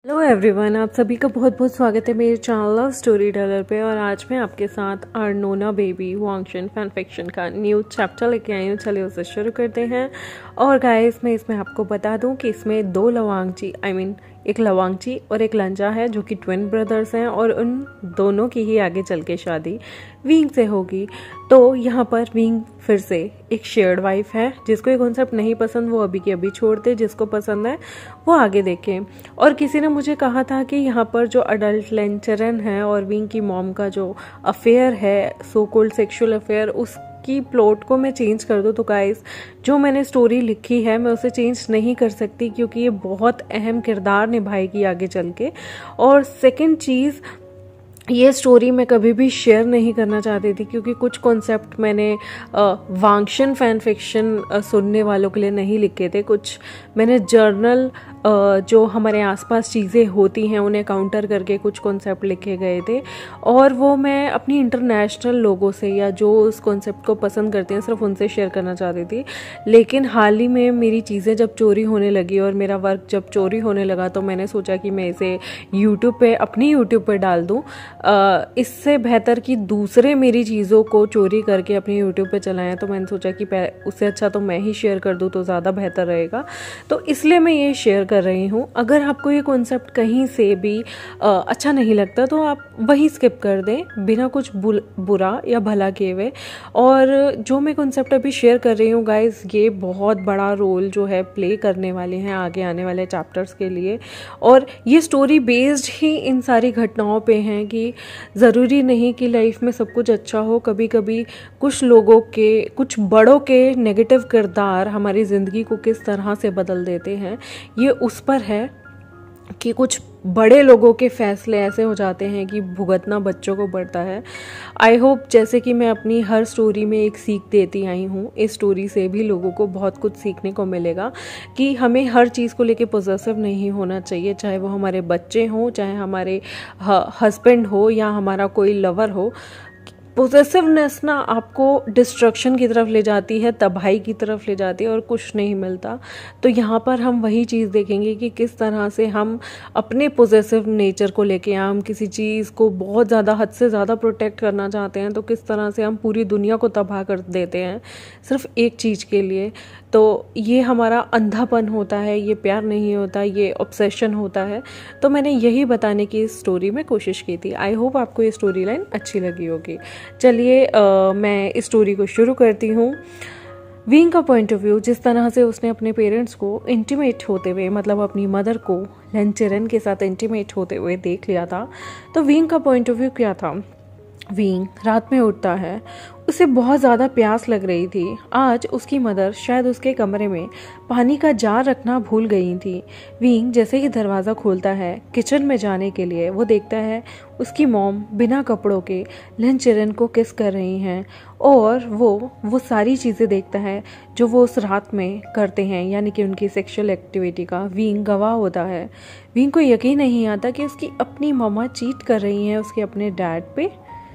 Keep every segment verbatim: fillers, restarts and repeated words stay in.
Hello everyone, आप सभी का बहुत बहुत स्वागत है मेरे चैनल लव स्टोरी टेलर पे। और आज मैं आपके साथ अर्नोना बेबी वांगशन फैन फिक्शन का न्यू चैप्टर लेके आई हूँ। चलिए उसे शुरू करते हैं। और गाइस, मैं इसमें आपको बता दूं कि इसमें दो Lawangchi I I mean mean, एक लवांगची और एक लंजा है जो कि ट्विन ब्रदर्स हैं और उन दोनों की ही आगे चल के शादी विंग से होगी। तो यहाँ पर विंग फिर से एक शेयर्ड वाइफ है। जिसको ये कॉन्सेप्ट नहीं पसंद वो अभी के अभी छोड़ दे, जिसको पसंद है वो आगे देखे। और किसी ने मुझे कहा था कि यहाँ पर जो अडल्ट लेंचरन है और विंग की मॉम का जो अफेयर है, सो कॉल्ड सेक्सुअल अफेयर, उस की प्लॉट को मैं चेंज कर दूँ तो गाइस, जो मैंने स्टोरी लिखी है मैं उसे चेंज नहीं कर सकती क्योंकि ये बहुत अहम किरदार निभाएगी आगे चल के। और सेकंड चीज़, ये स्टोरी मैं कभी भी शेयर नहीं करना चाहती थी क्योंकि कुछ कॉन्सेप्ट मैंने वांगशन फैन फिक्शन सुनने वालों के लिए नहीं लिखे थे। कुछ मैंने जर्नल जो हमारे आसपास चीज़ें होती हैं उन्हें काउंटर करके कुछ कॉन्सेप्ट लिखे गए थे और वो मैं अपनी इंटरनेशनल लोगों से या जो उस कॉन्सेप्ट को पसंद करते हैं सिर्फ उनसे शेयर करना चाहती थी। लेकिन हाल ही में मेरी चीज़ें जब चोरी होने लगी और मेरा वर्क जब चोरी होने लगा तो मैंने सोचा कि मैं इसे यूट्यूब पे अपनी यूट्यूब पे डाल दूँ। Uh, इससे बेहतर कि दूसरे मेरी चीज़ों को चोरी करके अपनी यूट्यूब पे चलाएं, तो मैंने सोचा कि उससे अच्छा तो मैं ही शेयर कर दूं तो ज़्यादा बेहतर रहेगा। तो इसलिए मैं ये शेयर कर रही हूँ। अगर आपको ये कॉन्सेप्ट कहीं से भी uh, अच्छा नहीं लगता तो आप वही स्किप कर दें बिना कुछ बुरा या भला किए हुए। और जो मैं कॉन्सेप्ट अभी शेयर कर रही हूँ गाइज, ये बहुत बड़ा रोल जो है प्ले करने वाले हैं आगे आने वाले चैप्टर्स के लिए। और ये स्टोरी बेस्ड ही इन सारी घटनाओं पे हैं कि ज़रूरी नहीं कि लाइफ में सब कुछ अच्छा हो। कभी कभी कुछ लोगों के, कुछ बड़ों के नेगेटिव किरदार हमारी ज़िंदगी को किस तरह से बदल देते हैं, ये उस पर है कि कुछ बड़े लोगों के फैसले ऐसे हो जाते हैं कि भुगतना बच्चों को पड़ता है। आई होप जैसे कि मैं अपनी हर स्टोरी में एक सीख देती आई हूँ, इस स्टोरी से भी लोगों को बहुत कुछ सीखने को मिलेगा कि हमें हर चीज़ को लेके पॉसेसिव नहीं होना चाहिए, चाहे वो हमारे बच्चे हों, चाहे हमारे हस्बैंड हो या हमारा कोई लवर हो। पोजेसिवनेस ना आपको डिस्ट्रक्शन की तरफ ले जाती है, तबाही की तरफ ले जाती है और कुछ नहीं मिलता। तो यहाँ पर हम वही चीज़ देखेंगे कि किस तरह से हम अपने पोजेसिव नेचर को लेके, हम किसी चीज़ को बहुत ज़्यादा, हद से ज़्यादा प्रोटेक्ट करना चाहते हैं तो किस तरह से हम पूरी दुनिया को तबाह कर देते हैं सिर्फ एक चीज़ के लिए। तो ये हमारा अंधापन होता है, ये प्यार नहीं होता, ये ऑब्सेशन होता है। तो मैंने यही बताने की इस स्टोरी में कोशिश की थी। आई होप आपको ये स्टोरी लाइन अच्छी लगी होगी। चलिए मैं इस स्टोरी को शुरू करती हूँ। विंग का पॉइंट ऑफ व्यू, जिस तरह से उसने अपने पेरेंट्स को इंटीमेट होते हुए, मतलब अपनी मदर को लेंचरन के साथ इंटीमेट होते हुए देख लिया था, तो विंग का पॉइंट ऑफ व्यू क्या था। विंग रात में उठता है, उसे बहुत ज़्यादा प्यास लग रही थी। आज उसकी मदर शायद उसके कमरे में पानी का जार रखना भूल गई थी। विंग जैसे ही दरवाज़ा खोलता है किचन में जाने के लिए, वो देखता है उसकी मॉम बिना कपड़ों के लेंचरन को किस कर रही हैं और वो वो सारी चीज़ें देखता है जो वो उस रात में करते हैं, यानी कि उनकी सेक्सुअल एक्टिविटी का विंग गवाह होता है। विंग को यकीन नहीं आता कि उसकी अपनी मम्मा चीट कर रही हैं उसके अपने डैड पे,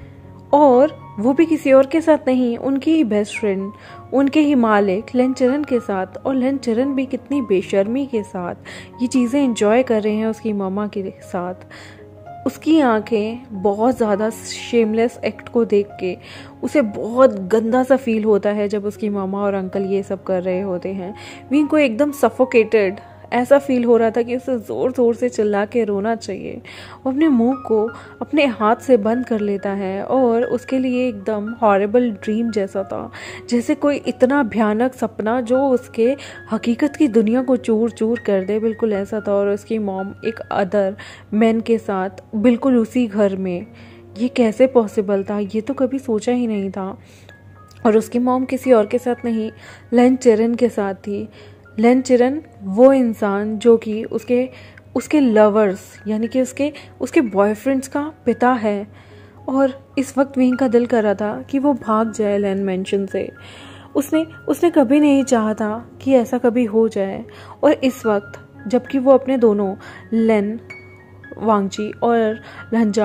और वो भी किसी और के साथ नहीं, उनकी ही बेस्ट फ्रेंड, उनके ही मालिक लेंचरन के साथ। और लेंचरन भी कितनी बेशर्मी के साथ ये चीज़ें एंजॉय कर रहे हैं उसकी मामा के साथ। उसकी आंखें बहुत ज़्यादा शेमलेस एक्ट को देख के उसे बहुत गंदा सा फील होता है जब उसकी मामा और अंकल ये सब कर रहे होते हैं। विंग को एकदम सफोकेटेड ऐसा फील हो रहा था कि उसे ज़ोर ज़ोर से चिल्ला के रोना चाहिए। वो अपने मुंह को अपने हाथ से बंद कर लेता है और उसके लिए एकदम हॉरिबल ड्रीम जैसा था, जैसे कोई इतना भयानक सपना जो उसके हकीकत की दुनिया को चूर चूर कर दे, बिल्कुल ऐसा था। और उसकी मॉम एक अदर मैन के साथ बिल्कुल उसी घर में, ये कैसे पॉसिबल था, ये तो कभी सोचा ही नहीं था। और उसकी मॉम किसी और के साथ नहीं, लेंचरन के साथ थी। लेंचरन वो इंसान जो कि उसके उसके लवर्स यानी कि उसके उसके बॉयफ्रेंड्स का पिता है। और इस वक्त विंग का दिल कर रहा था कि वो भाग जाए लेन मेंशन से। उसने उसने कभी नहीं चाहा था कि ऐसा कभी हो जाए। और इस वक्त जबकि वो अपने दोनों लेन वांगची और लंजा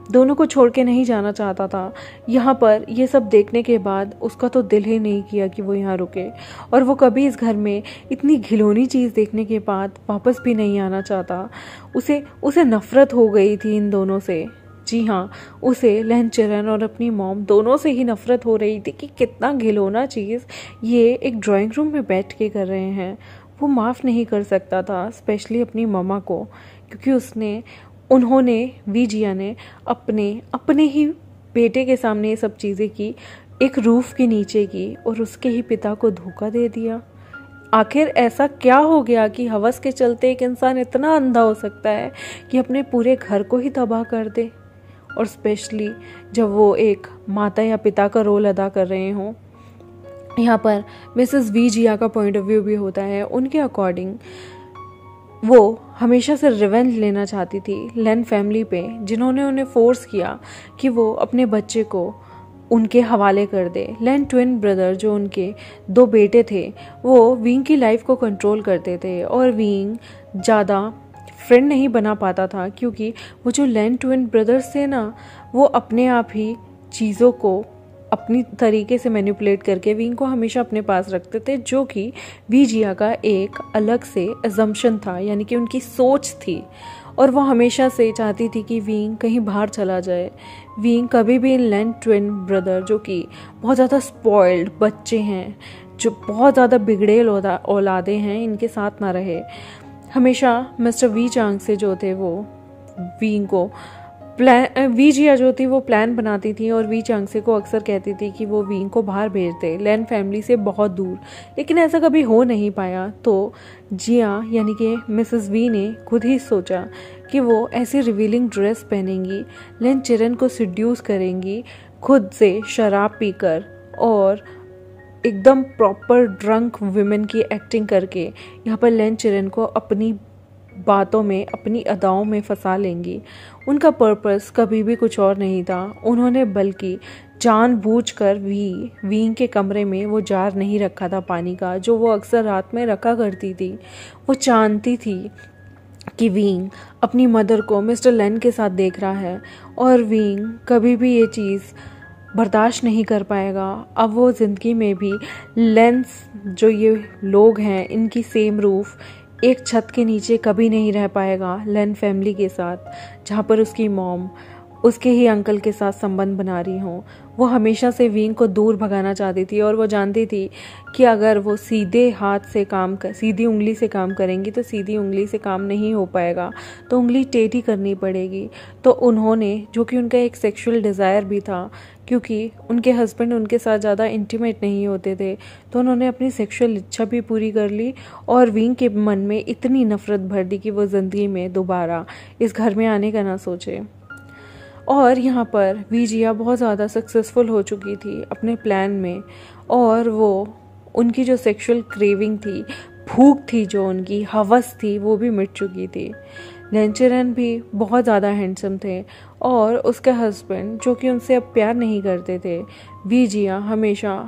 दोनों को छोड़ के नहीं जाना चाहता था। यहाँ पर ये सब देखने के बाद उसका तो दिल ही नहीं किया कि वो यहाँ रुके, और वो कभी इस घर में इतनी घिनौनी चीज़ देखने के बाद वापस भी नहीं आना चाहता। उसे उसे नफ़रत हो गई थी इन दोनों से। जी हाँ, उसे लेन चिरन और अपनी मॉम दोनों से ही नफ़रत हो रही थी कि कितना घिनौना चीज़ ये एक ड्राइंग रूम में बैठ के कर रहे हैं। वो माफ़ नहीं कर सकता था, स्पेशली अपनी मम्मा को, क्योंकि उसने उन्होंने विजिया ने अपने अपने ही बेटे के सामने ये सब चीज़ें की, एक रूफ के नीचे की, और उसके ही पिता को धोखा दे दिया। आखिर ऐसा क्या हो गया कि हवस के चलते एक इंसान इतना अंधा हो सकता है कि अपने पूरे घर को ही तबाह कर दे, और स्पेशली जब वो एक माता या पिता का रोल अदा कर रहे हों। यहाँ पर मिसेस विजिया का पॉइंट ऑफ व्यू भी होता है। उनके अकॉर्डिंग वो हमेशा से रिवेंज लेना चाहती थी लेन फैमिली पे, जिन्होंने उन्हें फोर्स किया कि वो अपने बच्चे को उनके हवाले कर दे। लेन ट्विन ब्रदर, जो उनके दो बेटे थे, वो विंग की लाइफ को कंट्रोल करते थे, और विंग ज़्यादा फ्रेंड नहीं बना पाता था, क्योंकि वो जो लेन ट्विन ब्रदर्स थे ना, वो अपने आप ही चीज़ों को अपनी तरीके से मैनिपुलेट करके विंग को हमेशा अपने पास रखते थे, जो कि विजिया का एक अलग से अजम्पशन था, यानी कि उनकी सोच थी। और वो हमेशा से चाहती थी कि विंग कहीं बाहर चला जाए। विंग कभी भी इन लेन ट्विन ब्रदर, जो कि बहुत ज़्यादा स्पॉइल्ड बच्चे हैं, जो बहुत ज़्यादा बिगड़ेल औलादे हैं, इनके साथ ना रहे। हमेशा मिस्टर वी चांग से जो थे वो विंग को प्लान विजिया जो थी वो प्लान बनाती थी, और वी चांग से को अक्सर कहती थी कि वो विंग को बाहर भेज दे, लेन फैमिली से बहुत दूर। लेकिन ऐसा कभी हो नहीं पाया। तो जिया यानी कि मिसेस वी ने खुद ही सोचा कि वो ऐसी रिवीलिंग ड्रेस पहनेंगी, लेन चिरन को सिड्यूस करेंगी खुद से शराब पीकर, और एकदम प्रॉपर ड्रंक विमेन की एक्टिंग करके यहाँ पर लेन चिरन को अपनी बातों में, अपनी अदाओं में फंसा लेंगी। उनका पर्पस कभी भी कुछ और नहीं था। उन्होंने बल्कि जानबूझकर भी विंग के कमरे में वो जार नहीं रखा था पानी का, जो वो अक्सर रात में रखा करती थी। वो जानती थी कि विंग अपनी मदर को मिस्टर लेन के साथ देख रहा है, और विंग कभी भी ये चीज़ बर्दाश्त नहीं कर पाएगा। अब वो ज़िंदगी में भी लेंस जो ये लोग हैं, इनकी सेम रूफ, एक छत के नीचे कभी नहीं रह पाएगा लेन फैमिली के साथ, जहाँ पर उसकी मॉम उसके ही अंकल के साथ संबंध बना रही हों। वो हमेशा से विंग को दूर भगाना चाहती थी, और वो जानती थी कि अगर वो सीधे हाथ से काम कर सीधी उंगली से काम करेंगी तो सीधी उंगली से काम नहीं हो पाएगा, तो उंगली टेढ़ी करनी पड़ेगी। तो उन्होंने, जो कि उनका एक सेक्सुअल डिज़ायर भी था, क्योंकि उनके हस्बैंड उनके साथ ज़्यादा इंटीमेट नहीं होते थे, तो उन्होंने अपनी सेक्सुअल इच्छा भी पूरी कर ली, और विंग के मन में इतनी नफ़रत भर दी कि वो ज़िंदगी में दोबारा इस घर में आने का ना सोचे। और यहाँ पर विजिया बहुत ज़्यादा सक्सेसफुल हो चुकी थी अपने प्लान में, और वो उनकी जो सेक्सुअल क्रेविंग थी, भूख थी, जो उनकी हवस थी, वो भी मिट चुकी थी। लेन चिरन भी बहुत ज़्यादा हैंडसम थे, और उसके हस्बैंड जो कि उनसे अब प्यार नहीं करते थे। विजिया हमेशा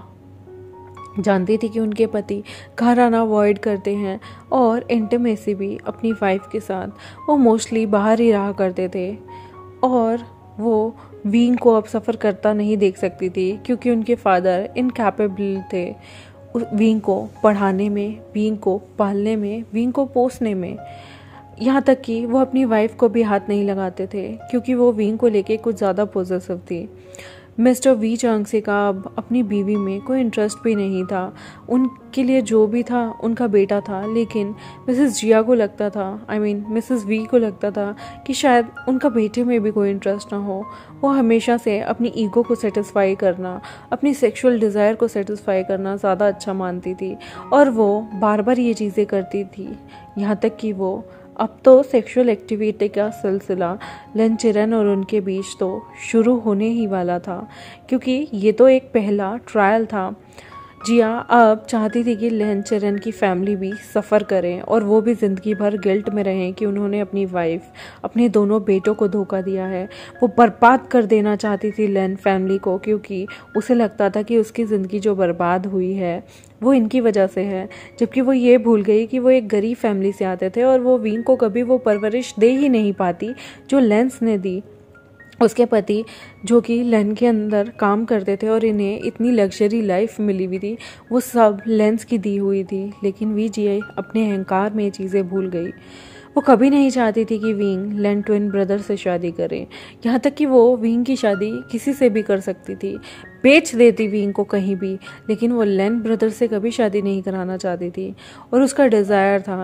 जानती थी कि उनके पति घर आना अवॉइड करते हैं, और इंटीमेसी भी अपनी वाइफ के साथ वो मोस्टली बाहर ही रहा करते थे, और वो विंग को अब सफ़र करता नहीं देख सकती थी, क्योंकि उनके फादर इनकैपेबल थे विंग को पढ़ाने में, विंग को पालने में, विंग को पोसने में। यहाँ तक कि वो अपनी वाइफ को भी हाथ नहीं लगाते थे, क्योंकि वो विंग को लेके कुछ ज़्यादा पॉजिटिव थी। मिस्टर वी चांग से का अब अपनी बीवी में कोई इंटरेस्ट भी नहीं था। उनके लिए जो भी था उनका बेटा था, लेकिन मिसेस जिया को लगता था, आई मीन मिसेस वी को लगता था कि शायद उनका बेटे में भी कोई इंटरेस्ट ना हो। वो हमेशा से अपनी ईगो को सेटिस्फाई करना, अपनी सेक्सुअल डिज़ायर को सेटिस्फाई करना ज़्यादा अच्छा मानती थी, और वो बार बार ये चीज़ें करती थी। यहाँ तक कि वो अब तो सेक्सुअल एक्टिविटी का सिलसिला लेन चिरन और उनके बीच तो शुरू होने ही वाला था, क्योंकि ये तो एक पहला ट्रायल था। जिया अब चाहती थी कि लेन चिरन की फैमिली भी सफ़र करें, और वो भी ज़िंदगी भर गिल्ट में रहें कि उन्होंने अपनी वाइफ, अपने दोनों बेटों को धोखा दिया है। वो बर्बाद कर देना चाहती थी लेन फैमिली को, क्योंकि उसे लगता था कि उसकी ज़िंदगी जो बर्बाद हुई है वो इनकी वजह से है। जबकि वो ये भूल गई कि वो एक गरीब फैमिली से आते थे, और वो विंग को कभी वो परवरिश दे ही नहीं पाती जो लेंस ने दी। उसके पति जो कि लेन के अंदर काम करते थे और इन्हें इतनी लग्जरी लाइफ मिली हुई थी, वो सब लेंस की दी हुई थी। लेकिन वीजिया अपने अहंकार में ये चीज़ें भूल गई। वो कभी नहीं चाहती थी कि विंग लेन ट्विन ब्रदर से शादी करे, यहाँ तक कि वो विंग की शादी किसी से भी कर सकती थी, बेच देती विंग को कहीं भी, लेकिन वो लेन ब्रदर से कभी शादी नहीं कराना चाहती थी। और उसका डिज़ायर था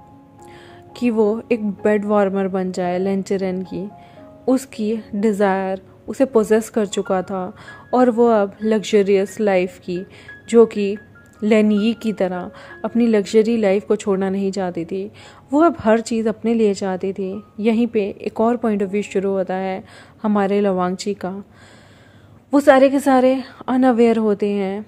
कि वो एक बेड वार्मर बन जाए लेन चिरेन की। उसकी डिज़ायर उसे पोजेस कर चुका था और वो अब लग्जरियस लाइफ की, जो कि लेनी की तरह अपनी लग्जरी लाइफ को छोड़ना नहीं चाहती थी। वो अब हर चीज़ अपने लिए चाहती थी। यहीं पे एक और पॉइंट ऑफ व्यू शुरू होता है हमारे लवांगची का। वो सारे के सारे अनअवेयर होते हैं,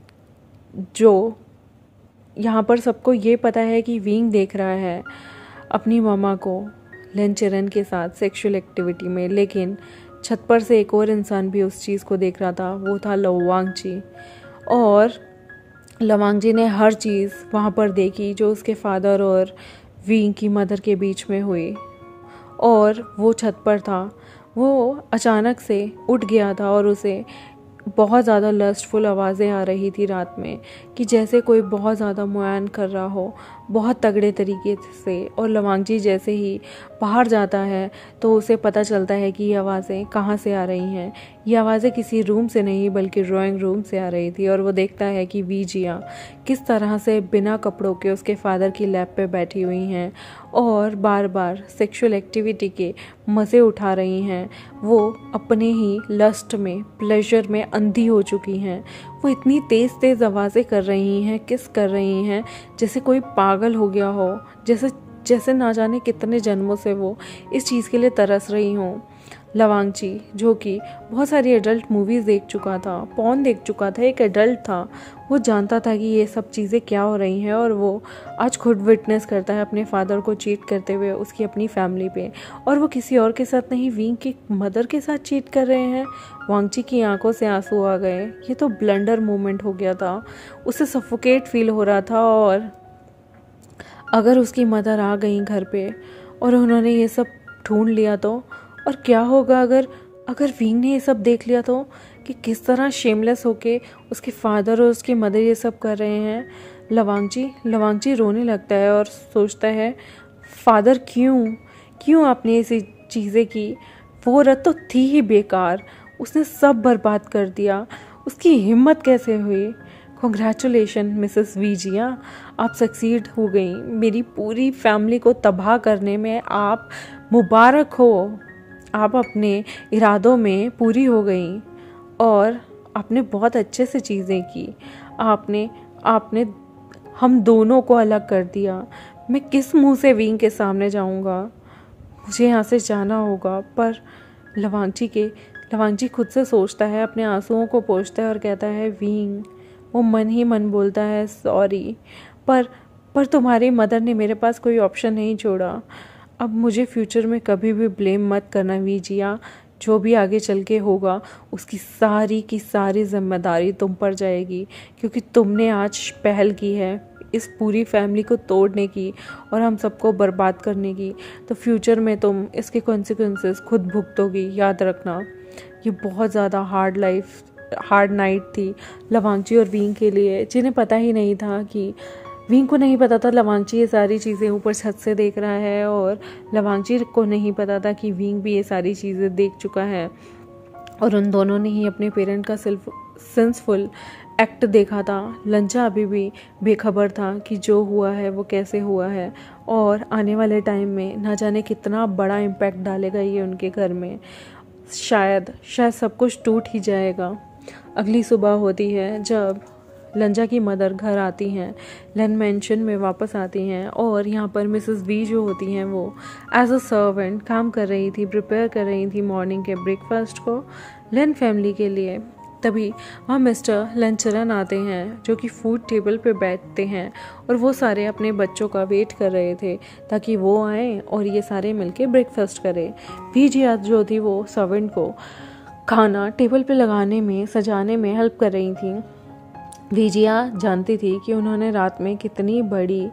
जो यहाँ पर सबको ये पता है कि विंग देख रहा है अपनी मामा को लेन चिरेन के साथ सेक्सुअल एक्टिविटी में, लेकिन छत पर से एक और इंसान भी उस चीज़ को देख रहा था, वो था लवांगची। और लवांगची ने हर चीज़ वहाँ पर देखी जो उसके फादर और विंग की मदर के बीच में हुई। और वो छत पर था, वो अचानक से उठ गया था और उसे बहुत ज़्यादा लस्टफुल आवाज़ें आ रही थी रात में, कि जैसे कोई बहुत ज़्यादा मुआयन कर रहा हो बहुत तगड़े तरीके से। और लवांगची जैसे ही बाहर जाता है तो उसे पता चलता है कि ये आवाज़ें कहाँ से आ रही हैं। ये आवाज़ें किसी रूम से नहीं बल्कि ड्राइंग रूम से आ रही थी। और वो देखता है कि वीजिया किस तरह से बिना कपड़ों के उसके फादर की लैप पे बैठी हुई हैं और बार बार सेक्सुअल एक्टिविटी के मज़े उठा रही हैं। वो अपने ही लस्ट में, प्लेजर में अंधी हो चुकी हैं। वो इतनी तेज़ तेज़ आवाज़ें कर रही हैं, किस कर रही हैं जैसे कोई पागल हो गया हो, जैसे जैसे ना जाने कितने जन्मों से वो इस चीज़ के लिए तरस रही हों। लवांगची जो कि बहुत सारी एडल्ट मूवीज़ देख चुका था, पॉर्न देख चुका था, एक एडल्ट था, वो जानता था कि ये सब चीज़ें क्या हो रही हैं। और वो आज खुद विटनेस करता है अपने फादर को चीट करते हुए उसकी अपनी फैमिली पे। और वो किसी और के साथ नहीं, विंग की मदर के साथ चीट कर रहे हैं। वांगची की आंखों से आंसू आ गए। ये तो ब्लंडर मोमेंट हो गया था, उसे सफोकेट फील हो रहा था। और अगर उसकी मदर आ गई घर पे और उन्होंने ये सब ढूंढ लिया तो, और क्या होगा अगर अगर विंग ने ये सब देख लिया तो, कि किस तरह शेमलेस होके उसके फादर और उसकी मदर ये सब कर रहे हैं। लवांगची लवांगची रोने लगता है और सोचता है, फादर क्यों क्यों आपने ऐसी चीज़ें की। वो रत तो थी ही बेकार, उसने सब बर्बाद कर दिया, उसकी हिम्मत कैसे हुई। कॉन्ग्रेचुलेशन मिसेस वीजिया, आप सक्सीड हो गई। मेरी पूरी फैमिली को तबाह करने में आप मुबारक हो। आप अपने इरादों में पूरी हो गई और आपने बहुत अच्छे से चीज़ें की। आपने आपने हम दोनों को अलग कर दिया। मैं किस मुंह से विंग के सामने जाऊंगा, मुझे यहाँ से जाना होगा। पर लवांगची के लवांगची खुद से सोचता है, अपने आंसुओं को पोंछता है और कहता है, विंग, वो मन ही मन बोलता है, सॉरी, पर पर तुम्हारी मदर ने मेरे पास कोई ऑप्शन नहीं छोड़ा। अब मुझे फ्यूचर में कभी भी ब्लेम मत करना वीजिया, जो भी आगे चल के होगा उसकी सारी की सारी जिम्मेदारी तुम पर जाएगी, क्योंकि तुमने आज पहल की है इस पूरी फैमिली को तोड़ने की और हम सबको बर्बाद करने की। तो फ्यूचर में तुम इसके कॉन्सिक्वेंसेस खुद भुगतोगी, याद रखना। ये बहुत ज़्यादा हार्ड लाइफ हार्ड नाइट थी लवांगची और विंग के लिए, जिन्हें पता ही नहीं था कि विंग को नहीं पता था लवांगची ये सारी चीज़ें ऊपर छत से देख रहा है, और लवांगची को नहीं पता था कि विंग भी ये सारी चीज़ें देख चुका है। और उन दोनों ने ही अपने पेरेंट का सिर्फ सेंसफुल एक्ट देखा था। लंचा अभी भी बेखबर था कि जो हुआ है वो कैसे हुआ है, और आने वाले टाइम में ना जाने कितना बड़ा इम्पैक्ट डालेगा ये उनके घर में। शायद शायद सब कुछ टूट ही जाएगा। अगली सुबह होती है जब लंजा की मदर घर आती हैं, लेन मेंशन में वापस आती हैं, और यहाँ पर मिसेस वी जो होती हैं वो एज अ सर्वेंट काम कर रही थी, प्रिपेयर कर रही थी मॉर्निंग के ब्रेकफास्ट को लेन फैमिली के लिए। तभी वहाँ मिस्टर लंचरन आते हैं जो कि फूड टेबल पे बैठते हैं, और वो सारे अपने बच्चों का वेट कर रहे थे ताकि वो आएँ और ये सारे मिलके ब्रेकफास्ट करें। वीजिया जो थी वो सर्वेंट को खाना टेबल पे लगाने में, सजाने में हेल्प कर रही थी। वीजिया जानती थी कि उन्होंने रात में कितनी बड़ी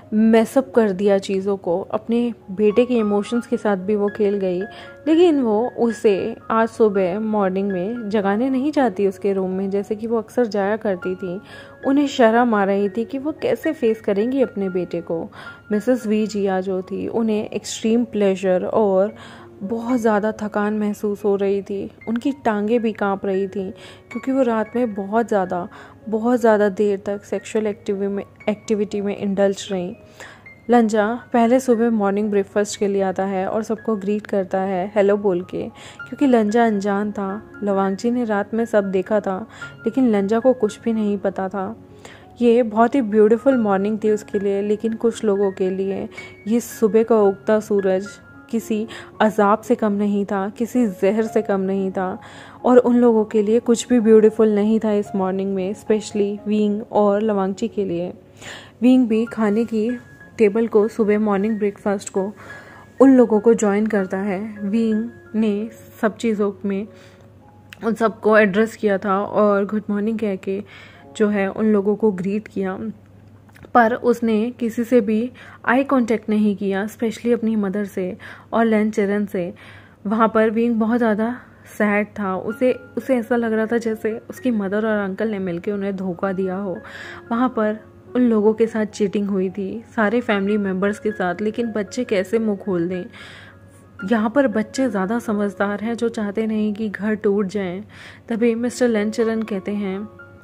मैसअप कर दिया चीज़ों को, अपने बेटे के इमोशंस के साथ भी वो खेल गई। लेकिन वो उसे आज सुबह मॉर्निंग में जगाने नहीं जाती उसके रूम में, जैसे कि वो अक्सर जाया करती थी। उन्हें शर्म आ रही थी कि वो कैसे फेस करेंगी अपने बेटे को। मिसेस वी जिया जो थी, उन्हें एक्सट्रीम प्लेजर और बहुत ज़्यादा थकान महसूस हो रही थी। उनकी टांगें भी कांप रही थी क्योंकि वो रात में बहुत ज़्यादा बहुत ज़्यादा देर तक सेक्सुअल एक्टिविटी में एक्टिविटी में इंडल्ज रहीं। लंजा पहले सुबह मॉर्निंग ब्रेकफास्ट के लिए आता है और सबको ग्रीट करता है हेलो बोल के, क्योंकि लंजा अनजान था। लवांगची ने रात में सब देखा था, लेकिन लंजा को कुछ भी नहीं पता था। ये बहुत ही ब्यूटीफुल मॉर्निंग थी उसके लिए, लेकिन कुछ लोगों के लिए ये सुबह का उगता सूरज किसी अजाब से कम नहीं था, किसी जहर से कम नहीं था। और उन लोगों के लिए कुछ भी ब्यूटीफुल नहीं था इस मॉर्निंग में, स्पेशली विंग और लवांगची के लिए। विंग भी खाने की टेबल को, सुबह मॉर्निंग ब्रेकफास्ट को उन लोगों को ज्वाइन करता है। विंग ने सब चीज़ों में उन सबको एड्रेस किया था और गुड मॉर्निंग कह के जो है उन लोगों को ग्रीट किया, पर उसने किसी से भी आई कांटेक्ट नहीं किया, स्पेशली अपनी मदर से और लैन चरण से। वहाँ पर विंग बहुत ज़्यादा सैड था। उसे उसे ऐसा लग रहा था जैसे उसकी मदर और अंकल ने मिलकर उन्हें धोखा दिया हो। वहाँ पर उन लोगों के साथ चीटिंग हुई थी, सारे फैमिली मेम्बर्स के साथ, लेकिन बच्चे कैसे मुंह खोल दें। यहाँ पर बच्चे ज़्यादा समझदार हैं जो चाहते नहीं कि घर टूट जाएं। तभी मिस्टर लैन चरण कहते हैं,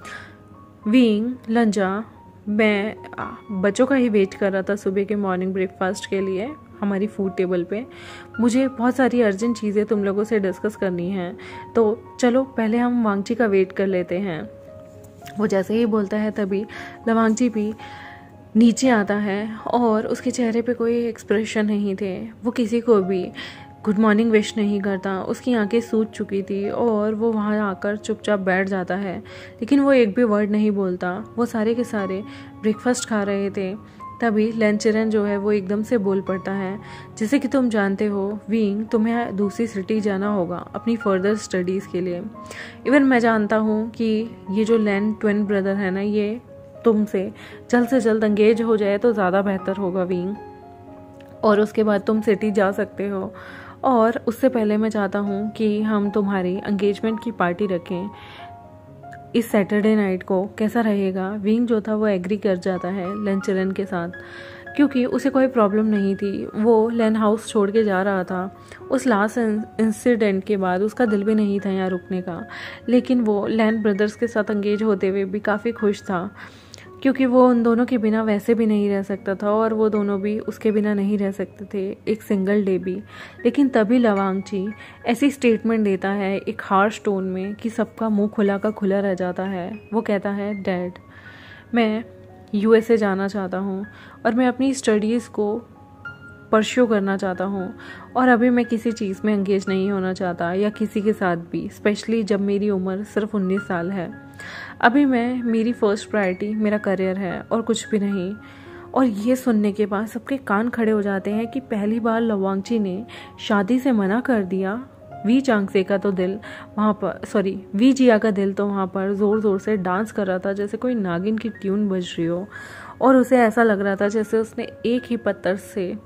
विंग, लंजा, मैं बच्चों का ही वेट कर रहा था सुबह के मॉर्निंग ब्रेकफास्ट के लिए हमारी फूड टेबल पे। मुझे बहुत सारी अर्जेंट चीज़ें तुम लोगों से डिस्कस करनी हैं, तो चलो पहले हम वांगची का वेट कर लेते हैं। वो जैसे ही बोलता है तभी लवांगची भी नीचे आता है और उसके चेहरे पे कोई एक्सप्रेशन नहीं थे। वो किसी को भी गुड मॉर्निंग विश नहीं करता। उसकी आंखें सूज चुकी थी और वो वहाँ आकर चुपचाप बैठ जाता है, लेकिन वो एक भी वर्ड नहीं बोलता। वो सारे के सारे ब्रेकफास्ट खा रहे थे। तभी लैन चरण जो है वो एकदम से बोल पड़ता है, जैसे कि तुम जानते हो विंग, तुम्हें दूसरी सिटी जाना होगा अपनी फर्दर स्टडीज़ के लिए। इवन मैं जानता हूँ कि ये जो लैन ट्विन ब्रदर है ना, ये तुमसे जल्द से जल्द एंगेज हो जाए तो ज़्यादा बेहतर होगा विंग, और उसके बाद तुम सिटी जा सकते हो। और उससे पहले मैं चाहता हूँ कि हम तुम्हारी एंगेजमेंट की पार्टी रखें इस सैटरडे नाइट को, कैसा रहेगा। विंग जो था वो एग्री कर जाता है लैन चरण के साथ, क्योंकि उसे कोई प्रॉब्लम नहीं थी। वो लैन हाउस छोड़ के जा रहा था। उस लास्ट इंसिडेंट के बाद उसका दिल भी नहीं था यहाँ रुकने का, लेकिन वो लैन ब्रदर्स के साथ एंगेज होते हुए भी काफ़ी खुश था, क्योंकि वो उन दोनों के बिना वैसे भी नहीं रह सकता था और वो दोनों भी उसके बिना नहीं रह सकते थे एक सिंगल डे भी। लेकिन तभी लवांगची ऐसी स्टेटमेंट देता है एक हार्श टोन में कि सबका मुंह खुला का खुला रह जाता है। वो कहता है, डैड, मैं यूएसए जाना चाहता हूँ और मैं अपनी स्टडीज़ को परस्यू करना चाहता हूँ, और अभी मैं किसी चीज़ में एंगेज नहीं होना चाहता या किसी के साथ भी, स्पेशली जब मेरी उम्र सिर्फ उन्नीस साल है। अभी मैं मेरी फर्स्ट प्रायोरिटी मेरा करियर है और कुछ भी नहीं। और ये सुनने के बाद सबके कान खड़े हो जाते हैं कि पहली बार लवांगची ने शादी से मना कर दिया। वी चांगसे का तो दिल वहाँ पर सॉरी वी जिया का दिल तो वहाँ पर ज़ोर ज़ोर से डांस कर रहा था, जैसे कोई नागिन की ट्यून बज रही हो, और उसे ऐसा लग रहा था जैसे उसने एक ही पत्थर से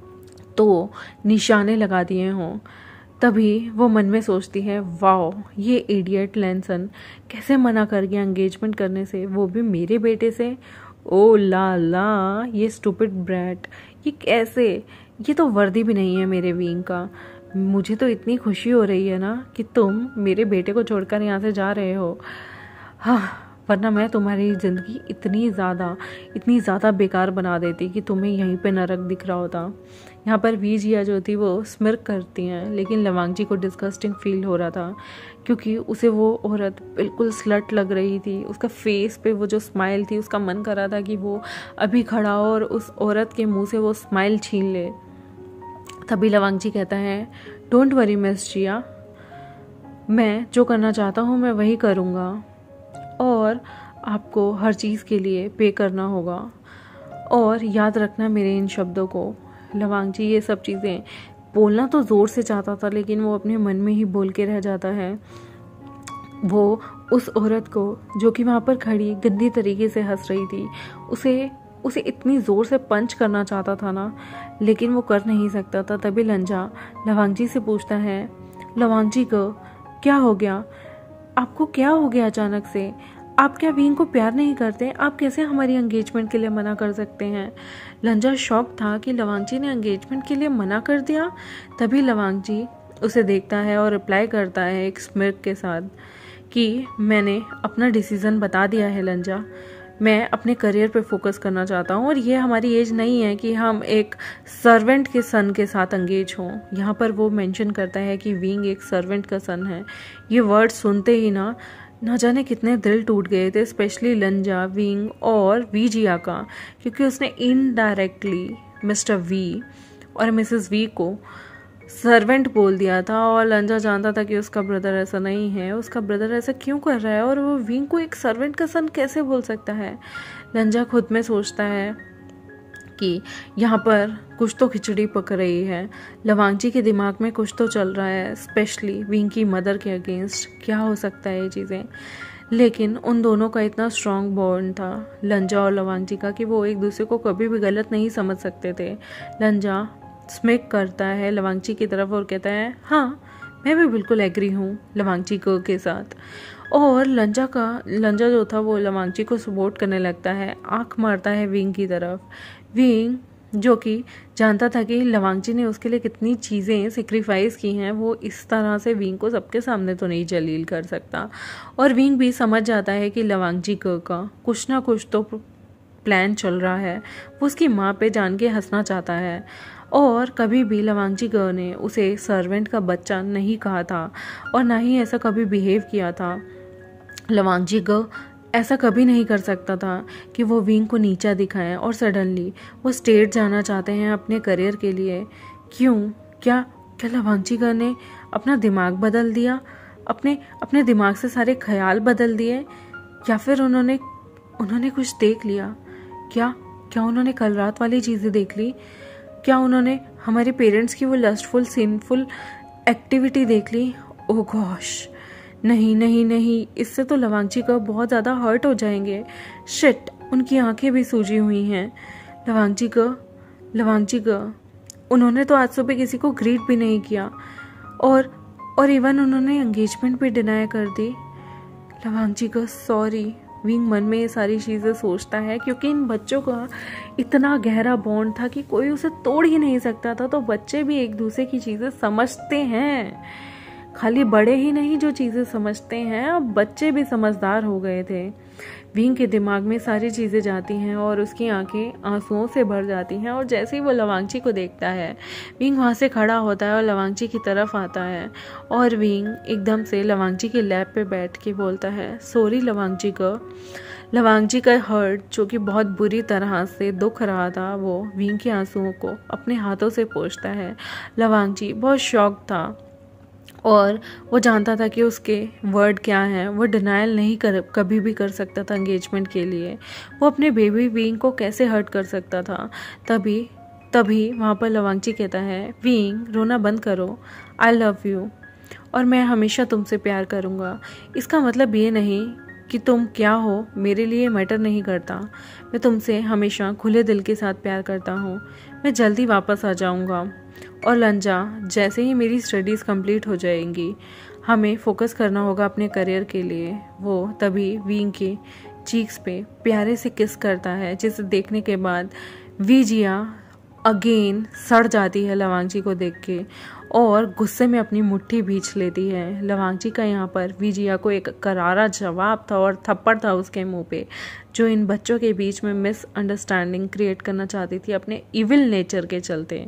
तो निशाने लगा दिए हों। तभी वो मन में सोचती है, वाओ, ये इडियट लैनसन कैसे मना कर गया एंगेजमेंट करने से, वो भी मेरे बेटे से। ओ ला ला, ये स्टूपिड ब्रैट, ये कैसे, ये तो वर्दी भी नहीं है मेरे विंग का। मुझे तो इतनी खुशी हो रही है ना कि तुम मेरे बेटे को छोड़कर यहाँ से जा रहे हो। हाँ, वरना मैं तुम्हारी ज़िंदगी इतनी ज़्यादा इतनी ज़्यादा बेकार बना देती कि तुम्हें यहीं पे नरक दिख रहा होता। यहाँ पर वी जिया जो थी वो स्मिर्क करती हैं, लेकिन लवांगची को डिस्गस्टिंग फील हो रहा था, क्योंकि उसे वो औरत बिल्कुल स्लट लग रही थी। उसका फेस पे वो जो स्माइल थी, उसका मन कर रहा था कि वो अभी खड़ा हो और उस औरत के मुंह से वो स्माइल छीन ले। तभी लवांगची कहता है, डोंट वरी मिस जिया, मैं जो करना चाहता हूँ मैं वही करूँगा, और आपको हर चीज़ के लिए पे करना होगा, और याद रखना मेरे इन शब्दों को। लवांगची ये सब चीज़ें बोलना तो ज़ोर से चाहता था, लेकिन वो अपने मन में ही बोल के रह जाता है। वो उस औरत को जो कि वहाँ पर खड़ी गंदी तरीके से हंस रही थी, उसे उसे इतनी ज़ोर से पंच करना चाहता था ना, लेकिन वो कर नहीं सकता था। तभी लंजा लवांगजी से पूछता है, लवांगजी को क्या हो गया? आपको क्या हो गया अचानक से? आप क्या विंग को प्यार नहीं करते? आप कैसे हमारी एंगेजमेंट के लिए मना कर सकते हैं? लंजा शॉक था कि लवांगजी ने एंगेजमेंट के लिए मना कर दिया। तभी लवांगजी उसे देखता है और रिप्लाई करता है एक स्मिर्क के साथ कि मैंने अपना डिसीज़न बता दिया है लंजा, मैं अपने करियर पे फोकस करना चाहता हूँ और ये हमारी एज नहीं है कि हम एक सर्वेंट के सन के साथ एंगेज हों। यहाँ पर वो मेंशन करता है कि विंग एक सर्वेंट का सन है। ये वर्ड सुनते ही ना ना जाने कितने दिल टूट गए थे, स्पेशली लंजा, विंग और वीजिया का, क्योंकि उसने इनडायरेक्टली मिस्टर वी और मिसेस वी को सर्वेंट बोल दिया था और लंजा जानता था कि उसका ब्रदर ऐसा नहीं है। उसका ब्रदर ऐसा क्यों कर रहा है और वो विंग को एक सर्वेंट का सन कैसे बोल सकता है? लंजा खुद में सोचता है कि यहाँ पर कुछ तो खिचड़ी पक रही है। लवांगजी के दिमाग में कुछ तो चल रहा है, स्पेशली विंग की मदर के अगेंस्ट। क्या हो सकता है ये चीज़ें? लेकिन उन दोनों का इतना स्ट्रॉन्ग बॉन्ड था, लंजा और लवांगजी का, कि वो एक दूसरे को कभी भी गलत नहीं समझ सकते थे। लंजा स्मिक करता है लवांगजी की तरफ और कहता है, हाँ मैं भी बिल्कुल एग्री हूँ लवांगजी को के साथ। और लंजा का लंजा जो था वो लवांगजी को सपोर्ट करने लगता है, आंख मारता है विंग की तरफ। विंग जो कि जानता था कि लवांगजी ने उसके लिए कितनी चीज़ें सेक्रीफाइस की हैं, वो इस तरह से विंग को सबके सामने तो नहीं जलील कर सकता। और विंग भी समझ जाता है कि लवांगजी का कुछ ना कुछ तो प्लान चल रहा है। वो उसकी माँ पे जान के हंसना चाहता है और कभी भी लवांगजी गर्ल ने उसे सर्वेंट का बच्चा नहीं कहा था और ना ही ऐसा कभी बिहेव किया था। लवांगजी गर्ल ऐसा कभी नहीं कर सकता था कि वो विंग को नीचा दिखाएं और सडनली वो स्टेट जाना चाहते हैं अपने करियर के लिए। क्यों? क्या क्या लवांगजी गर्ल ने अपना दिमाग बदल दिया? अपने अपने दिमाग से सारे ख्याल बदल दिए? या फिर उन्होंने उन्होंने कुछ देख लिया? क्या क्या उन्होंने कल रात वाली चीज़ें देख ली? क्या उन्होंने हमारे पेरेंट्स की वो लस्टफुल सिनफुल एक्टिविटी देख ली? ओह गॉश, नहीं नहीं नहीं, इससे तो लवांगजी का बहुत ज़्यादा हर्ट हो जाएंगे। शिट, उनकी आंखें भी सूजी हुई हैं। लवांगजी का लवांगजी का उन्होंने तो आज सुबह किसी को ग्रीट भी नहीं किया और और इवन उन्होंने एंगेजमेंट भी डिनाई कर दी। लवांगजी का सॉरी। विंग मन में ये सारी चीज़ें सोचता है, क्योंकि इन बच्चों का इतना गहरा बॉन्ड था कि कोई उसे तोड़ ही नहीं सकता था। तो बच्चे भी एक दूसरे की चीज़ें समझते हैं, खाली बड़े ही नहीं जो चीज़ें समझते हैं, अब बच्चे भी समझदार हो गए थे। विंग के दिमाग में सारी चीज़ें जाती हैं और उसकी आंखें आंसुओं से भर जाती हैं। और जैसे ही वो लवांगजी को देखता है, विंग वहाँ से खड़ा होता है और लवांगजी की तरफ आता है और विंग एकदम से लवांगजी के लैप पे बैठ के बोलता है, सॉरी लवांगजी का। लवांगजी का हर्ट, जो कि बहुत बुरी तरह से दुख रहा था, वो विंग के आंसुओं को अपने हाथों से पोंछता है। लवांगजी बहुत शॉक था और वो जानता था कि उसके वर्ड क्या हैं। वो डिनायल नहीं कर कभी भी कर सकता था एंगेजमेंट के लिए। वो अपने बेबी विंग को कैसे हर्ट कर सकता था? तभी तभी वहाँ पर लवांगजी कहता है, विंग रोना बंद करो, आई लव यू और मैं हमेशा तुमसे प्यार करूँगा। इसका मतलब ये नहीं कि तुम क्या हो मेरे लिए मैटर नहीं करता। मैं तुमसे हमेशा खुले दिल के साथ प्यार करता हूँ। मैं जल्दी वापस आ जाऊँगा और लंजा, जैसे ही मेरी स्टडीज़ कंप्लीट हो जाएंगी हमें फोकस करना होगा अपने करियर के लिए। वो तभी विंग के चीक्स पे प्यारे से किस करता है, जिसे देखने के बाद वीजिया अगेन सड़ जाती है लवांगजी को देख के और गुस्से में अपनी मुट्ठी भींच लेती है। लवांगजी का यहाँ पर वीजिया को एक करारा जवाब था और थप्पड़ था उसके मुंह पे, जो इन बच्चों के बीच में मिसअंडरस्टैंडिंग क्रिएट करना चाहती थी अपने इविल नेचर के चलते।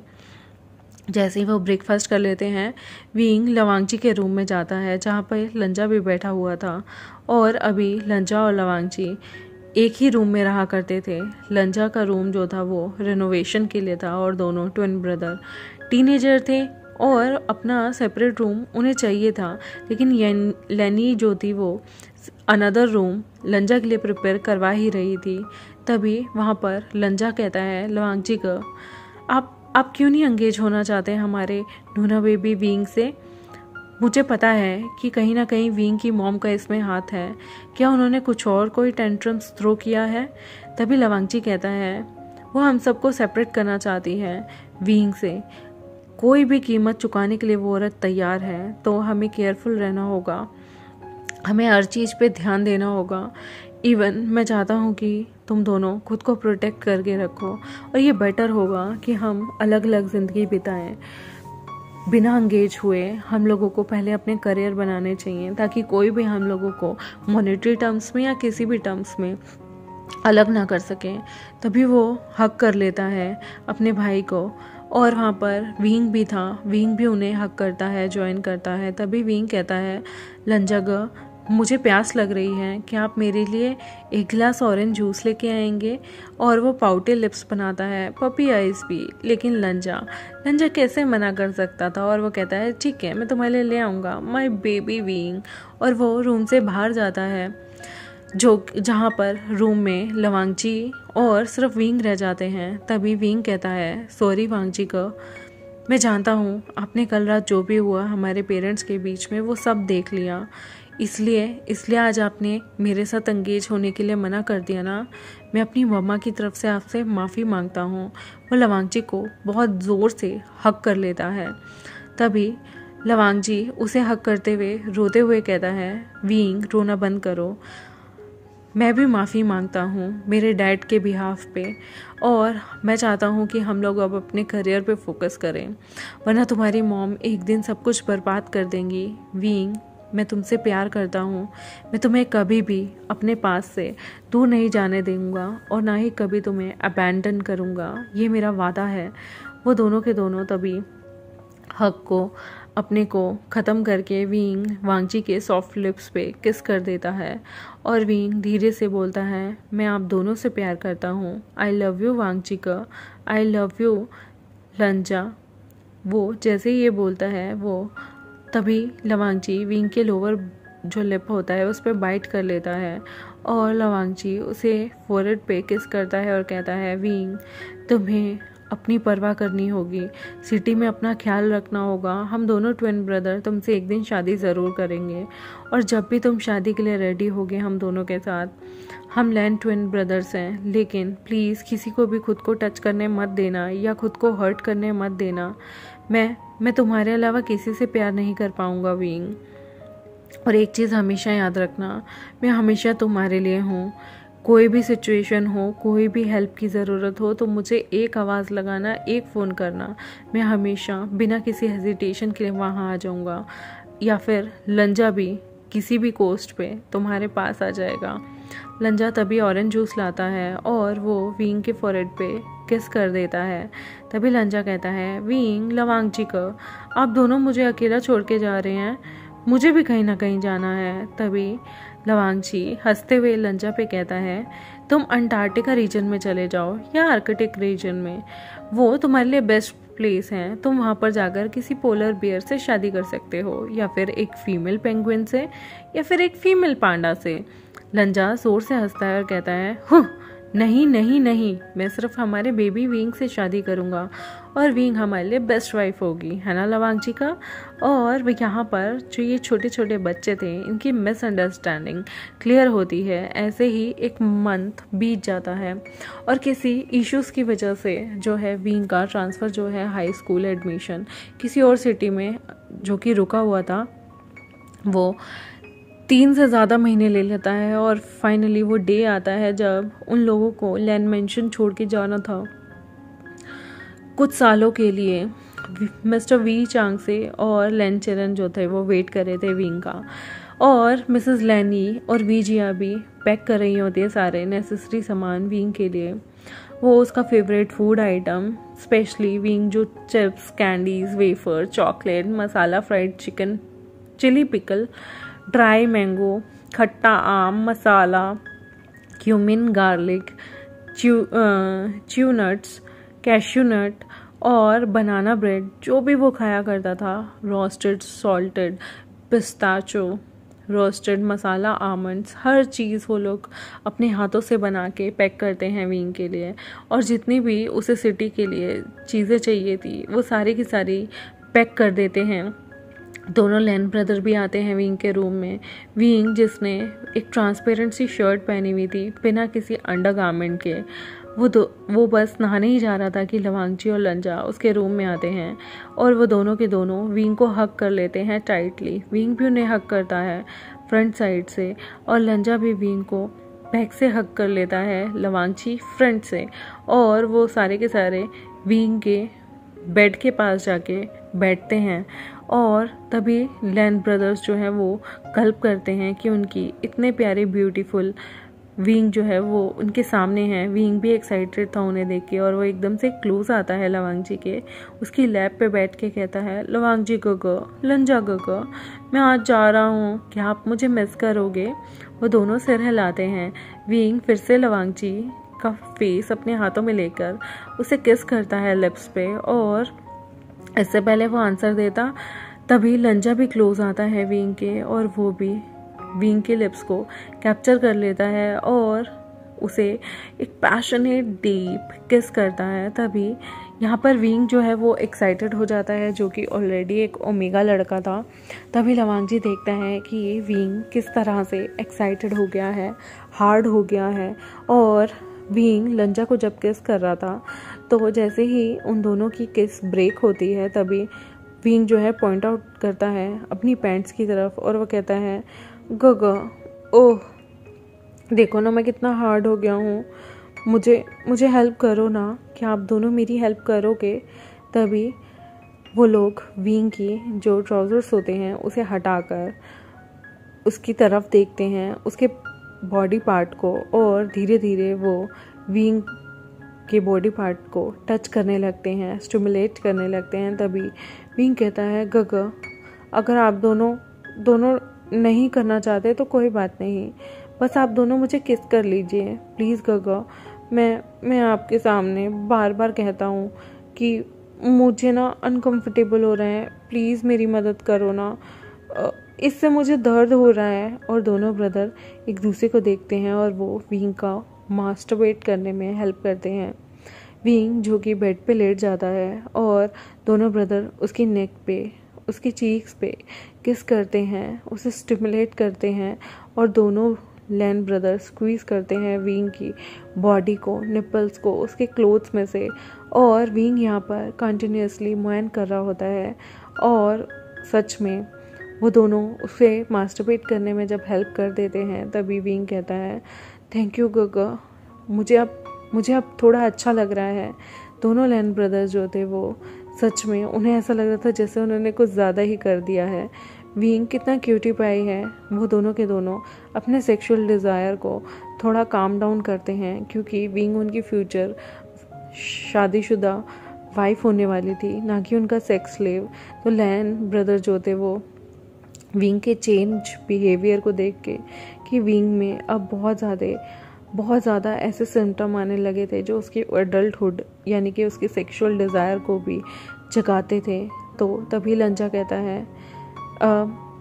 जैसे ही वो ब्रेकफास्ट कर लेते हैं, विंग लवांगजी के रूम में जाता है जहाँ पर लंजा भी बैठा हुआ था। और अभी लंजा और लवांगजी एक ही रूम में रहा करते थे। लंजा का रूम जो था वो रिनोवेशन के लिए था और दोनों ट्विन ब्रदर टीनेजर थे और अपना सेपरेट रूम उन्हें चाहिए था। लेकिन लेनी जो थी वो अनदर रूम लंजा के लिए प्रिपेयर करवा ही रही थी। तभी वहाँ पर लंजा कहता है लवांगजी को, आप आप क्यों नहीं एंगेज होना चाहते हमारे नूना बेबी विंग से? मुझे पता है कि कहीं ना कहीं विंग की मॉम का इसमें हाथ है। क्या उन्होंने कुछ और कोई टेंट्रम्स थ्रो किया है? तभी लवांगची कहता है वो हम सबको सेपरेट करना चाहती है विंग से। कोई भी कीमत चुकाने के लिए वो औरत तैयार है, तो हमें केयरफुल रहना होगा, हमें हर चीज़ पे ध्यान देना होगा। इवन मैं चाहता हूँ कि तुम दोनों खुद को प्रोटेक्ट करके रखो, और ये बेटर होगा कि हम अलग अलग ज़िंदगी बिताएं बिना एंगेज हुए। हम लोगों को पहले अपने करियर बनाने चाहिए, ताकि कोई भी हम लोगों को मॉनेटरी टर्म्स में या किसी भी टर्म्स में अलग ना कर सके। तभी वो हक कर लेता है अपने भाई को, और वहाँ पर विंग भी था। विंग भी उन्हें हक करता है, ज्वाइन करता है। तभी विंग कहता है लंजा, मुझे प्यास लग रही है, क्या आप मेरे लिए एक गिलास ऑरेंज जूस लेके आएंगे? और वो पाउटे लिप्स बनाता है, पपी आइज भी। लेकिन लंजा लंजा कैसे मना कर सकता था, और वो कहता है ठीक है, मैं तुम्हारे लिए ले आऊँगा, माय बेबी विंग। और वो रूम से बाहर जाता है, जो जहाँ पर रूम में लवांगची और सिर्फ विंग रह जाते हैं। तभी विंग कहता है सॉरी वांगची को, मैं जानता हूँ आपने कल रात जो भी हुआ हमारे पेरेंट्स के बीच में वो सब देख लिया, इसलिए इसलिए आज आपने मेरे साथ एंगेज होने के लिए मना कर दिया ना। मैं अपनी मम्मा की तरफ से आपसे माफ़ी मांगता हूँ। वो लवांगची को बहुत ज़ोर से हक कर लेता है। तभी लवांगची उसे हक करते हुए रोते हुए कहता है विंग रोना बंद करो, मैं भी माफ़ी मांगता हूँ मेरे डैड के बिहाफ पे, और मैं चाहता हूँ कि हम लोग अब अपने करियर पे फोकस करें, वरना तुम्हारी मॉम एक दिन सब कुछ बर्बाद कर देंगी। विंग मैं तुमसे प्यार करता हूँ, मैं तुम्हें कभी भी अपने पास से दूर नहीं जाने दूँगा, और ना ही कभी तुम्हें अबैंडन करूँगा, ये मेरा वादा है। वो दोनों के दोनों तभी हक को अपने को ख़त्म करके विंग वांगची के सॉफ्ट लिप्स पे किस कर देता है, और विंग धीरे से बोलता है मैं आप दोनों से प्यार करता हूँ, आई लव यू वांगची का, आई लव यू लंजा। वो जैसे ही ये बोलता है, वो तभी लवांगची विंग के लोअर जो लिप होता है उस पर बाइट कर लेता है, और लवांगची उसे फोरहेड पे किस करता है और कहता है विंग तुम्हें अपनी परवाह करनी होगी, सिटी में अपना ख्याल रखना होगा। हम दोनों ट्विन ब्रदर तुमसे एक दिन शादी ज़रूर करेंगे, और जब भी तुम शादी के लिए रेडी होगे हम दोनों के साथ, हम लैंड ट्विन ब्रदर्स हैं, लेकिन प्लीज़ किसी को भी खुद को टच करने मत देना या खुद को हर्ट करने मत देना। मैं मैं तुम्हारे अलावा किसी से प्यार नहीं कर पाऊँगा विंग, और एक चीज़ हमेशा याद रखना, मैं हमेशा तुम्हारे लिए हूँ। कोई भी सिचुएशन हो, कोई भी हेल्प की ज़रूरत हो, तो मुझे एक आवाज़ लगाना, एक फ़ोन करना, मैं हमेशा बिना किसी हेजिटेशन के लिए वहाँ आ जाऊँगा, या फिर लंजा भी किसी भी कोस्ट पे तुम्हारे पास आ जाएगा। लंजा तभी ऑरेंज जूस लाता है और वो विंग के फोरहेड पे किस कर देता है। तभी लंजा कहता है विंग लवांगची को, आप दोनों मुझे अकेला छोड़ के जा रहे हैं, मुझे भी कहीं ना कहीं जाना है। तभी लवांगची हंसते हुए लंजा पे कहता है तुम अंटार्कटिका रीजन में चले जाओ या आर्कटिक रीजन में, वो तुम्हारे लिए बेस्ट प्लेस है। तुम वहाँ पर जाकर किसी पोलर बियर से शादी कर सकते हो, या फिर एक फीमेल पेंगुइन से, या फिर एक फीमेल पांडा से। लंजा जोर से हंसता है और कहता है हुँ, नहीं नहीं नहीं, मैं सिर्फ हमारे बेबी विंग से शादी करूँगा, और विंग हमारे लिए बेस्ट वाइफ होगी, है ना लवांगची का। और यहाँ पर जो ये छोटे छोटे बच्चे थे, इनकी मिसअंडरस्टैंडिंग क्लियर होती है। ऐसे ही एक मंथ बीत जाता है, और किसी इश्यूज़ की वजह से जो है विंग का ट्रांसफ़र जो है हाई स्कूल एडमिशन किसी और सिटी में जो कि रुका हुआ था, वो तीन से ज़्यादा महीने ले लेता है। और फाइनली वो डे आता है जब उन लोगों को लैंड मेंशन छोड़ के जाना था कुछ सालों के लिए। मिस्टर वी चांग से और लैन चेरन जो थे वो वेट कर रहे थे विंग का, और मिसेस लैनी और वी जिया भी पैक कर रही होती है सारे नेसेसरी सामान विंग के लिए। वो उसका favourite food item specially Wing जो chips, candies, wafer, chocolate, masala fried chicken, chilli pickle, dry mango, खट्टा आम masala, cumin garlic, chew chew nuts, cashew nut और बनाना ब्रेड, जो भी वो खाया करता था, roasted salted pistachio, roasted masala almonds, हर चीज़ वो लोग अपने हाथों से बना के पैक करते हैं विंग के लिए। और जितनी भी उसे सिटी के लिए चीज़ें चाहिए थी वो सारी की सारी पैक कर देते हैं दोनों लैन ब्रदर भी आते हैं विंग के रूम में। विंग जिसने एक ट्रांसपेरेंट सी शर्ट पहनी हुई थी बिना किसी अंडरगारमेंट के, वो दो वो बस नहाने ही जा रहा था कि लवांगची और लंजा उसके रूम में आते हैं और वो दोनों के दोनों विंग को हक कर लेते हैं टाइटली। विंग भी उन्हें हक करता है फ्रंट साइड से और लंजा भी विंग को बैक से हक कर लेता है लवांगची फ्रंट से। और वो सारे के सारे विंग के बेड के पास जाके बैठते हैं और तभी लैन ब्रदर्स जो है वो गल्प करते हैं कि उनकी इतने प्यारे ब्यूटीफुल विंग जो है वो उनके सामने है। विंग भी एक्साइटेड था उन्हें देख के और वो एकदम से क्लोज आता है लवांगची के, उसकी लैब पे बैठ के कहता है, लवांगची गगा, लंजा गगा, मैं आज जा रहा हूँ, क्या आप मुझे मिस करोगे? वो दोनों सिर हिलाते हैं। विंग फिर से लवांगची का फेस अपने हाथों में लेकर उसे किस करता है लिप्स पे और इससे पहले वो आंसर देता तभी लंजा भी क्लोज आता है विंग के और वो भी विंग के लिप्स को कैप्चर कर लेता है और उसे एक पैशनेट डीप किस करता है। तभी यहाँ पर विंग जो है वो एक्साइटेड हो जाता है, जो कि ऑलरेडी एक ओमेगा लड़का था। तभी लवांगची देखता है कि विंग किस तरह से एक्साइटेड हो गया है, हार्ड हो गया है। और विंग लंजा को जब किस कर रहा था तो जैसे ही उन दोनों की किस ब्रेक होती है तभी विंग जो है पॉइंट आउट करता है अपनी पैंट्स की तरफ और वो कहता है, गगा, ओह देखो ना मैं कितना हार्ड हो गया हूँ, मुझे मुझे हेल्प करो ना, क्या आप दोनों मेरी हेल्प करोगे? तभी वो लोग विंग की जो ट्राउज़र्स होते हैं उसे हटाकर उसकी तरफ देखते हैं, उसके बॉडी पार्ट को, और धीरे धीरे वो विंग के बॉडी पार्ट को टच करने लगते हैं, स्टिमुलेट करने लगते हैं। तभी विंग कहता है, गगा, अगर आप दोनों दोनों नहीं करना चाहते तो कोई बात नहीं, बस आप दोनों मुझे किस कर लीजिए प्लीज़ गगा। मैं मैं आपके सामने बार बार कहता हूँ कि मुझे ना अनकंफर्टेबल हो रहा है, प्लीज़ मेरी मदद करो ना, इससे मुझे दर्द हो रहा है। और दोनों ब्रदर एक दूसरे को देखते हैं और वो विंग का मास्टरबेट करने में हेल्प करते हैं। विंग जो कि बेड पे लेट जाता है और दोनों ब्रदर उसकी नेक पे, उसकी चीक्स पे किस करते हैं, उसे स्टिमुलेट करते हैं और दोनों लैन ब्रदर स्क्वीज़ करते हैं विंग की बॉडी को, निपल्स को उसके क्लोथ्स में से। और विंग यहाँ पर कंटिन्यूसली मुआयन कर रहा होता है और सच में वो दोनों उसे मास्टरबेट करने में जब हेल्प कर देते हैं तभी विंग कहता है, थैंक यू गगा, मुझे अब मुझे अब थोड़ा अच्छा लग रहा है। दोनों लैन ब्रदर्स जो थे वो सच में उन्हें ऐसा लग रहा था जैसे उन्होंने कुछ ज़्यादा ही कर दिया है। विंग कितना क्यूटी पाई है। वो दोनों के दोनों अपने सेक्सुअल डिज़ायर को थोड़ा काम डाउन करते हैं क्योंकि विंग उनकी फ्यूचर शादीशुदा वाइफ होने वाली थी, ना कि उनका सेक्स स्लेव। तो लैन ब्रदर जो थे वो विंग के चेंज बिहेवियर को देख के कि विंग में अब बहुत ज़्यादा बहुत ज़्यादा ऐसे सिम्टम आने लगे थे जो उसकी एडल्टहुड यानी कि उसकी सेक्सुअल डिज़ायर को भी जगाते थे। तो तभी लंजा कहता है, आ,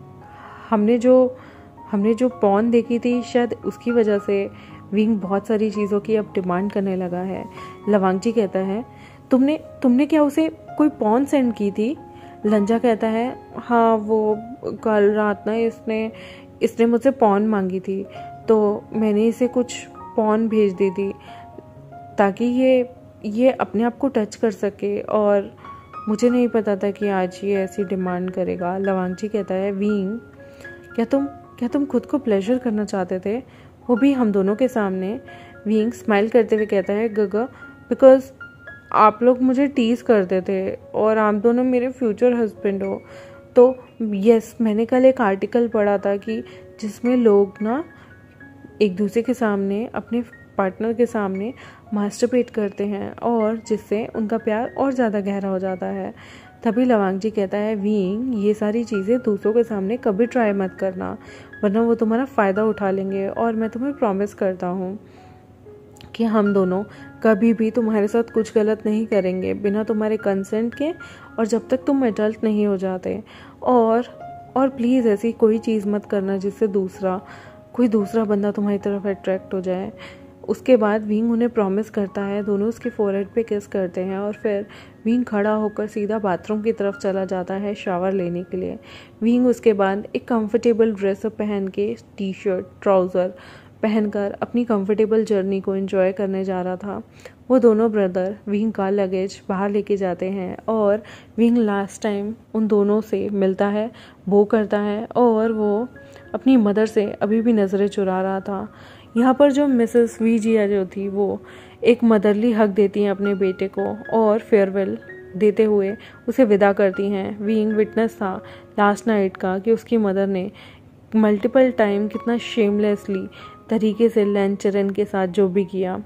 हमने जो हमने जो पॉर्न देखी थी शायद उसकी वजह से विंग बहुत सारी चीज़ों की अब डिमांड करने लगा है। लवांगची कहता है, तुमने तुमने क्या उसे कोई पॉर्न सेंड की थी? लंजा कहता है, हाँ वो कल रात ना इसने इसने मुझसे पॉर्न मांगी थी तो मैंने इसे कुछ पॉर्न भेज दी थी ताकि ये ये अपने आप को टच कर सके और मुझे नहीं पता था कि आज ये ऐसी डिमांड करेगा। लवांगची कहता है, विंग क्या तुम क्या तुम खुद को प्लेजर करना चाहते थे, वो भी हम दोनों के सामने? विंग स्माइल करते हुए कहता है, गगा, बिकॉज आप लोग मुझे टीज करते थे और आप दोनों मेरे फ्यूचर हस्बैंड हो। तो यस, मैंने कल एक आर्टिकल पढ़ा था कि जिसमें लोग ना एक दूसरे के सामने अपने पार्टनर के सामने मास्टरबेट करते हैं और जिससे उनका प्यार और ज़्यादा गहरा हो जाता है। तभी लवांगची कहता है, विंग ये सारी चीज़ें दूसरों के सामने कभी ट्राई मत करना वरना वो तुम्हारा फ़ायदा उठा लेंगे और मैं तुम्हें प्रॉमिस करता हूँ कि हम दोनों कभी भी तुम्हारे साथ कुछ गलत नहीं करेंगे बिना तुम्हारे कंसेंट के और जब तक तुम एडल्ट नहीं हो जाते। और और प्लीज़ ऐसी कोई चीज़ मत करना जिससे दूसरा कोई दूसरा बंदा तुम्हारी तरफ अट्रैक्ट हो जाए। उसके बाद विंग उन्हें प्रॉमिस करता है, दोनों उसके फोरहेड पे किस करते हैं और फिर विंग खड़ा होकर सीधा बाथरूम की तरफ चला जाता है शावर लेने के लिए। विंग उसके बाद एक कंफर्टेबल ड्रेस पहन के टी शर्ट ट्राउज़र पहनकर अपनी कंफर्टेबल जर्नी को एंजॉय करने जा रहा था। वो दोनों ब्रदर विंग का लगेज बाहर लेके जाते हैं और विंग लास्ट टाइम उन दोनों से मिलता है, वो करता है और वो अपनी मदर से अभी भी नज़रें चुरा रहा था। यहाँ पर जो मिसेस वीजिया जो थी वो एक मदरली हक देती हैं अपने बेटे को और फेयरवेल देते हुए उसे विदा करती हैं। विंग विटनेस था लास्ट नाइट का कि उसकी मदर ने मल्टीपल टाइम कितना शेमलेसली तरीके से लेन चरण के साथ जो भी किया।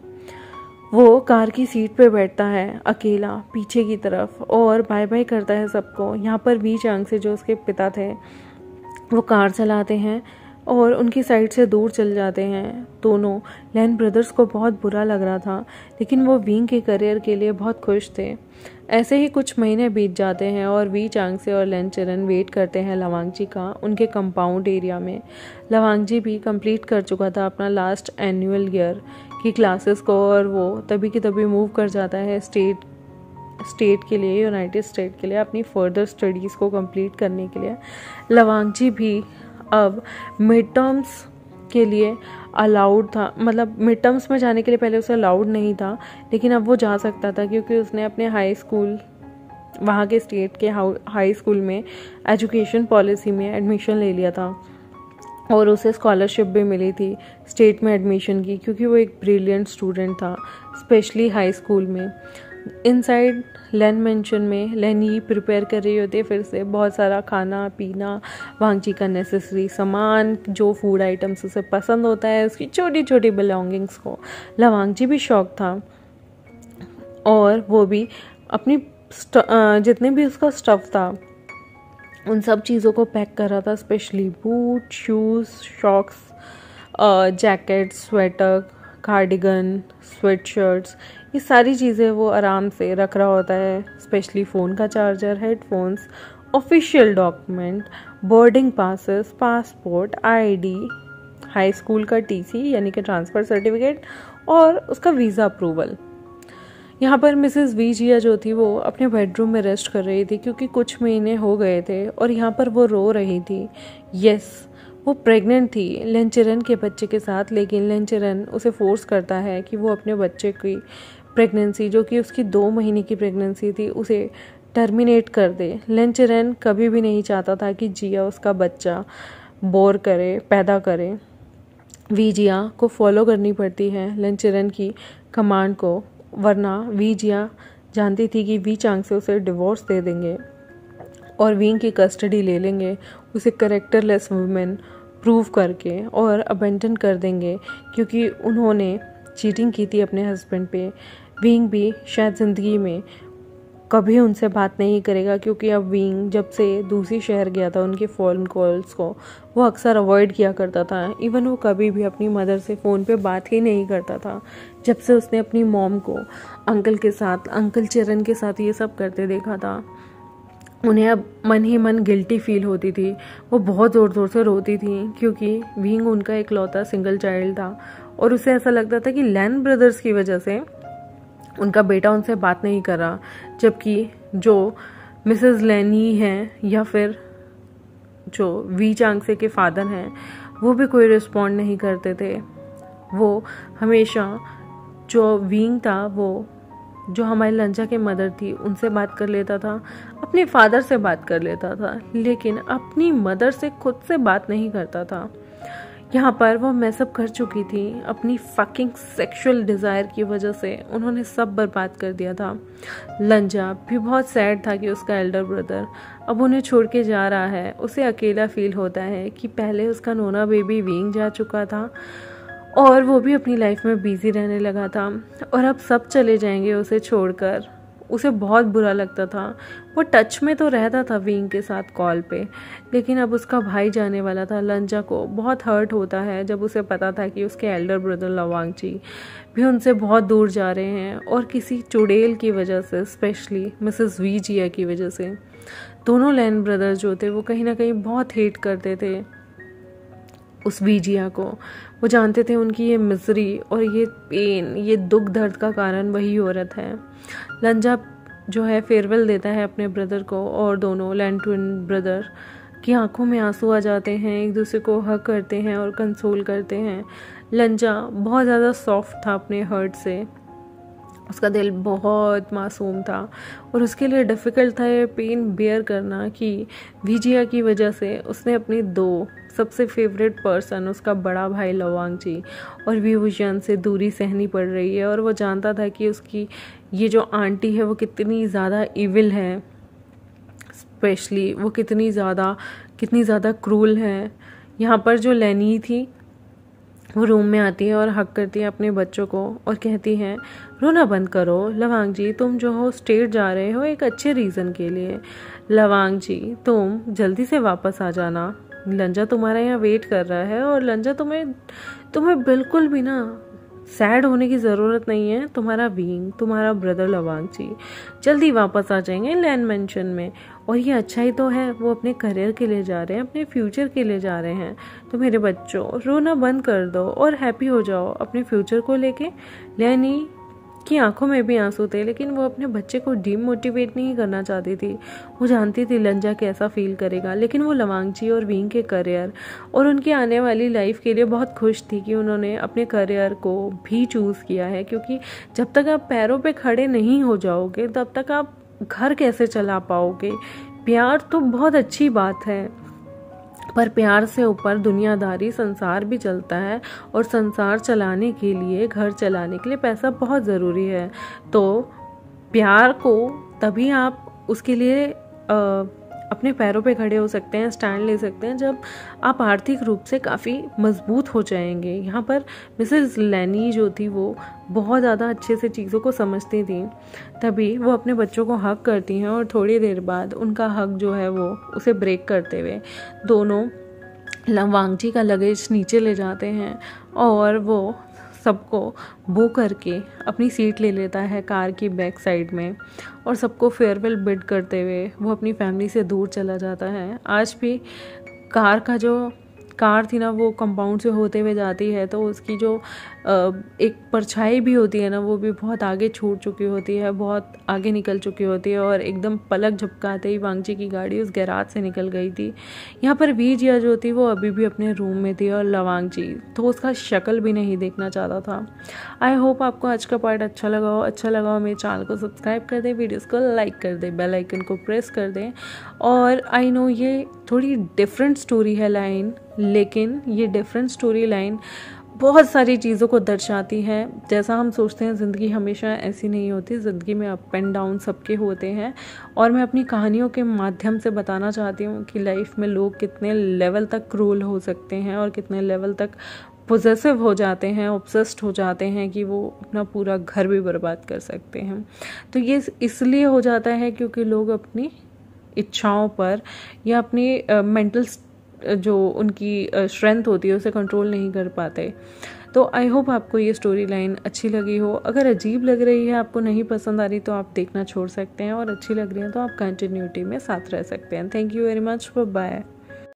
वो कार की सीट पे बैठता है अकेला पीछे की तरफ और बाय बाय करता है सबको। यहाँ पर वी चांग से जो उसके पिता थे वो कार चलाते हैं और उनकी साइड से दूर चल जाते हैं। दोनों लैन ब्रदर्स को बहुत बुरा लग रहा था, लेकिन वो विंग के करियर के लिए बहुत खुश थे। ऐसे ही कुछ महीने बीत जाते हैं और वी चांग से और लैन चरन वेट करते हैं लवांगजी का उनके कंपाउंड एरिया में। लवांगजी भी कंप्लीट कर चुका था अपना लास्ट एनुअल ईयर की क्लासेस को और वो तभी की तभी मूव कर जाता है स्टेट स्टेट के लिए, यूनाइटेड स्टेट के लिए अपनी फर्दर स्टडीज़ को कंप्लीट करने के लिए। लवांगजी भी अब मिड टर्म्स के लिए अलाउड था, मतलब मिड टर्म्स में जाने के लिए पहले उसे अलाउड नहीं था, लेकिन अब वो जा सकता था क्योंकि उसने अपने हाई स्कूल वहाँ के स्टेट के हाई स्कूल में एजुकेशन पॉलिसी में एडमिशन ले लिया था और उसे स्कॉलरशिप भी मिली थी स्टेट में एडमिशन की, क्योंकि वो एक ब्रिलियंट स्टूडेंट था स्पेशली हाई स्कूल में। इनसाइड लैन मेंशन में लैन ही प्रिपेयर कर रही होती है फिर से बहुत सारा खाना पीना, वांगजी का नेसेसरी सामान, जो फूड आइटम्स उसे पसंद होता है, उसकी छोटी छोटी बिलोंगिंग्स को। लवांगजी भी शौक था और वो भी अपनी जितने भी उसका स्टफ़ था उन सब चीज़ों को पैक कर रहा था, specially boot, shoes, socks, jacket, sweater, cardigan, sweat shirts, ये सारी चीज़ें वो आराम से रख रहा होता है। स्पेशली फ़ोन का charger, headphones, official document, boarding passes, passport, ID, high school का टीसी यानी कि ट्रांसफ़र सर्टिफिकेट और उसका वीज़ा अप्रूवल। यहाँ पर मिसेस वीजिया जो थी वो अपने बेडरूम में रेस्ट कर रही थी क्योंकि कुछ महीने हो गए थे और यहाँ पर वो रो रही थी। यस, वो प्रेग्नेंट थी लैन चरन के बच्चे के साथ, लेकिन लैन चरन उसे फोर्स करता है कि वो अपने बच्चे की प्रेगनेंसी, जो कि उसकी दो महीने की प्रेगनेंसी थी, उसे टर्मिनेट कर दे। लैन चरन कभी भी नहीं चाहता था कि जिया उसका बच्चा बोर करे, पैदा करे। वीजिया को फॉलो करनी पड़ती है लैन चरन की कमांड को, वरना वीजिया जानती थी कि वी चांग से उसे डिवोर्स दे देंगे और विंग की कस्टडी ले लेंगे, उसे करेक्टरलेस वुमेन प्रूव करके और अबेंडन कर देंगे क्योंकि उन्होंने चीटिंग की थी अपने हस्बैंड पे। विंग भी शायद ज़िंदगी में कभी उनसे बात नहीं करेगा क्योंकि अब विंग जब से दूसरी शहर गया था उनके फ़ोन कॉल्स को वो अक्सर अवॉइड किया करता था। इवन वो कभी भी अपनी मदर से फ़ोन पे बात ही नहीं करता था जब से उसने अपनी मॉम को अंकल के साथ, अंकल चरन के साथ ये सब करते देखा था। उन्हें अब मन ही मन गिल्टी फील होती थी, वो बहुत ज़ोर ज़ोर से रोती थी क्योंकि विंग उनका इकलौता सिंगल चाइल्ड था और उसे ऐसा लगता था कि लैन ब्रदर्स की वजह से उनका बेटा उनसे बात नहीं कर रहा, जबकि जो मिसेस लैन ही हैं या फिर जो वी चांगसे के फादर हैं वो भी कोई रिस्पॉन्ड नहीं करते थे। वो हमेशा जो विंग था वो जो हमारी लंजा के मदर थी उनसे बात कर लेता था, अपने फादर से बात कर लेता था, लेकिन अपनी मदर से खुद से बात नहीं करता था। यहाँ पर वो मैसअप कर चुकी थी अपनी फकिंग सेक्सुअल डिज़ायर की वजह से, उन्होंने सब बर्बाद कर दिया था। लंजा भी बहुत सैड था कि उसका एल्डर ब्रदर अब उन्हें छोड़ के जा रहा है। उसे अकेला फील होता है कि पहले उसका नोना बेबी विंग जा चुका था और वो भी अपनी लाइफ में बिजी रहने लगा था और अब सब चले जाएंगे उसे छोड़कर। उसे बहुत बुरा लगता था। वो टच में तो रहता था विंग के साथ कॉल पे, लेकिन अब उसका भाई जाने वाला था। लंजा को बहुत हर्ट होता है जब उसे पता था कि उसके एल्डर ब्रदर लवांगजी भी उनसे बहुत दूर जा रहे हैं और किसी चुड़ैल की वजह से, स्पेशली मिसेस वीजिया की वजह से। दोनों लैन ब्रदर्स जो थे वो कहीं ना कहीं बहुत हेट करते थे उस विजिया को। वो जानते थे उनकी ये मिजरी और ये पेन, ये दुख दर्द का कारण वही औरत है। लंजा जो है फेयरवेल देता है अपने ब्रदर को और दोनों लैन ट्विन ब्रदर की आंखों में आंसू आ जाते हैं, एक दूसरे को हग करते हैं और कंसोल करते हैं। लंजा बहुत ज़्यादा सॉफ्ट था अपने हर्ट से, उसका दिल बहुत मासूम था और उसके लिए डिफ़िकल्ट था ये पेन बेयर करना कि विजिया की वजह से उसने अपनी दो सबसे फेवरेट पर्सन, उसका बड़ा भाई लवांगजी और विभूषण से दूरी सहनी पड़ रही है। और वो जानता था कि उसकी ये जो आंटी है वो कितनी ज़्यादा इविल है, स्पेशली वो कितनी ज़्यादा कितनी ज़्यादा क्रूल है। यहाँ पर जो लैनी थी वो रूम में आती है और हक करती है अपने बच्चों को और कहती है रोना बंद करो लवांग जी, तुम जो हो स्टेट जा रहे हो एक अच्छे रीज़न के लिए। लवांग जी तुम जल्दी से वापस आ जाना, लंजा तुम्हारा यहाँ वेट कर रहा है। और लंजा तुम्हें तुम्हें बिल्कुल भी ना सैड होने की ज़रूरत नहीं है, तुम्हारा बीइंग, तुम्हारा ब्रदर लवांग जी जल्दी वापस आ जाएंगे लैंड मेंशन में। और ये अच्छा ही तो है, वो अपने करियर के लिए जा रहे हैं, अपने फ्यूचर के लिए जा रहे हैं। तो मेरे बच्चों रोना बंद कर दो और हैप्पी हो जाओ अपने फ्यूचर को लेके। लैनी की आंखों में भी आंसू थे, लेकिन वो अपने बच्चे को डीमोटिवेट नहीं करना चाहती थी। वो जानती थी लंजा कैसा फील करेगा, लेकिन वो लवांगजी और विंग के करियर और उनकी आने वाली लाइफ के लिए बहुत खुश थी कि उन्होंने अपने करियर को भी चूज़ किया है। क्योंकि जब तक आप पैरों पे खड़े नहीं हो जाओगे तब तक आप घर कैसे चला पाओगे। प्यार तो बहुत अच्छी बात है, पर प्यार से ऊपर दुनियादारी, संसार भी चलता है और संसार चलाने के लिए, घर चलाने के लिए पैसा बहुत ज़रूरी है। तो प्यार को तभी आप उसके लिए आ, अपने पैरों पे खड़े हो सकते हैं, स्टैंड ले सकते हैं, जब आप आर्थिक रूप से काफ़ी मजबूत हो जाएंगे। यहाँ पर मिसेस लैनी जो थी वो बहुत ज़्यादा अच्छे से चीज़ों को समझती थी, तभी वो अपने बच्चों को हक करती हैं और थोड़ी देर बाद उनका हक जो है वो उसे ब्रेक करते हुए दोनों लवांगजी का लगेज नीचे ले जाते हैं और वो सबको बो करके अपनी सीट ले लेता है कार की बैक साइड में और सबको फेयरवेल बिड करते हुए वो अपनी फैमिली से दूर चला जाता है। आज भी कार का जो कार थी ना वो कंपाउंड से होते हुए जाती है, तो उसकी जो एक परछाई भी होती है ना वो भी बहुत आगे छूट चुकी होती है, बहुत आगे निकल चुकी होती है और एकदम पलक झपकाते ही वांगजी की गाड़ी उस गैराज से निकल गई थी। यहाँ पर विजिया जो थी वो अभी भी अपने रूम में थी और लवांगजी तो उसका शक्ल भी नहीं देखना चाहता था। आई होप आपको आज का पार्ट अच्छा लगा हो। अच्छा लगा हो मेरे चैनल को सब्सक्राइब कर दें, वीडियोज़ को लाइक कर दें, बेल आइकन को प्रेस कर दें। और आई नो ये थोड़ी डिफरेंट स्टोरी है लाइन, लेकिन ये डिफरेंट स्टोरी लाइन बहुत सारी चीज़ों को दर्शाती है। जैसा हम सोचते हैं ज़िंदगी हमेशा ऐसी नहीं होती, ज़िंदगी में अप एंड डाउन सबके होते हैं। और मैं अपनी कहानियों के माध्यम से बताना चाहती हूँ कि लाइफ में लोग कितने लेवल तक क्रूल हो सकते हैं और कितने लेवल तक पोजेसिव हो जाते हैं, ऑब्सेस्ड हो जाते हैं कि वो अपना पूरा घर भी बर्बाद कर सकते हैं। तो ये इसलिए हो जाता है क्योंकि लोग अपनी इच्छाओं पर या अपनी मेंटल uh, जो उनकी स्ट्रेंथ होती है उसे कंट्रोल नहीं कर पाते। तो आई होप आपको ये स्टोरी लाइन अच्छी लगी हो। अगर अजीब लग रही है, आपको नहीं पसंद आ रही, तो आप देखना छोड़ सकते हैं, और अच्छी लग रही है तो आप कंटिन्यूटी में साथ रह सकते हैं। Thank you very much, bye.